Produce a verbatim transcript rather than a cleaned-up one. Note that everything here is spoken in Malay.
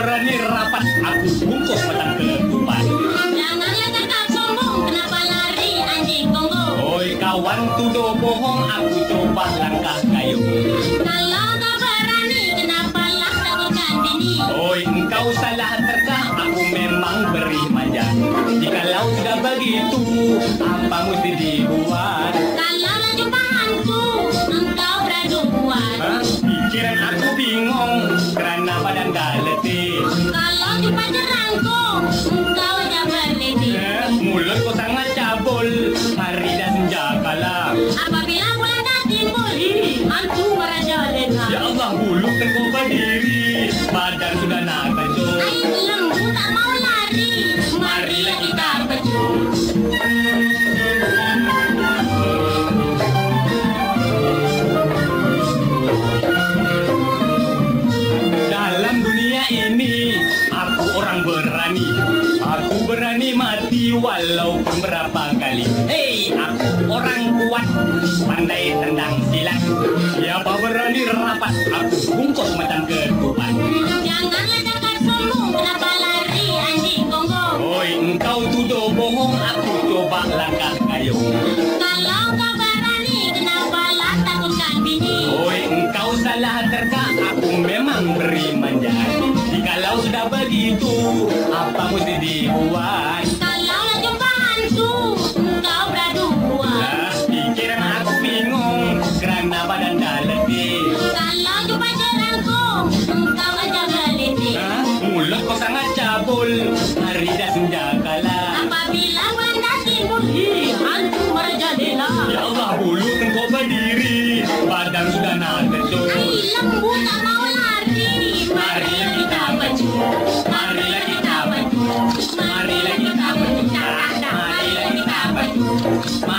berani rapat, aku bungkus batang ketupat. Janganlah cakap sombong, kenapa lari anjing Kongo? Oi kawan tuduh bohong, aku coba langkah kayu. Kalau kau berani, kenapa lah takutkan bini? Oi engkau salah terka, aku memang beri manja. Jikalau sudah begitu, apa mesti dibuat? Kalau jumpaanku, engkau beradu kuat. Hah? Pikiran aku bingung, kerana badan dah letih. Kalau jumpa jerangku, engkau dah berledi. Eh, mulut kau sangat cabul, hari dah senja kalah. Apabila bulan dah timbul, hantu merajalela. Ya Allah, bulu kan kau berdiri, badan sudah nak kecut. Air lembu tak mau lari, marilah kita pecut. Dalam dunia ini, aku orang berani. Aku berani mati walaupun berapa kali. Hei, aku orang kuat, pandai tendang silat. Siapa berani rapat, aku bungkus macam ketupat. Janganlah cakap sombong, kenapa lari anjing Kongo? Oi, engkau tuduh bohong, aku coba langkah kayu. Kalau kau berani, kenapa lah takutkan bini? Oi, engkau salah terka, aku memang beri manja. Jikalau sudah begitu, apa mesti dibuat? Kalau lah jumpaanku, engkau beradu kuat. Lah, pikiran aku bingung, kerana badan dah letih. Kalau jumpa jerangku, engkau aja berledi. Hah? Mulut kau sangat cabul, hari dah senja kalah. Apabila bulan dah timbul, hantu merajalela. Ya Allah, bulu kan kau berdiri, badan sudah nak kecut. Air lembu tak mau lari, marilah kita pecut. Marilah kita pecut. Marilah kita pecut. Marilah kita pecut.